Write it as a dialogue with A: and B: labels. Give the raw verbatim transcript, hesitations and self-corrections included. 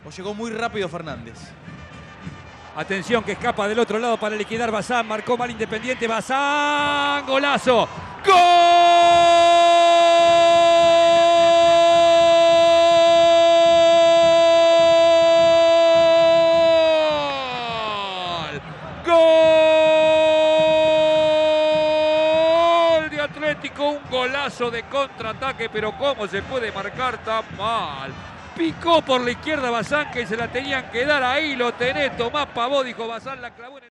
A: ¿O llegó muy rápido Fernández?
B: Atención que escapa del otro lado para liquidar Bazán. Marcó mal Independiente. Bazán. Golazo. ¡Gol! ¡Gol de Atlético! Un golazo de contraataque. Pero ¿cómo se puede marcar tan mal? Picó por la izquierda Bazán, que se la tenían que dar ahí. Lo tenés, Tomás Pavó, dijo Bazán, la clavó en el...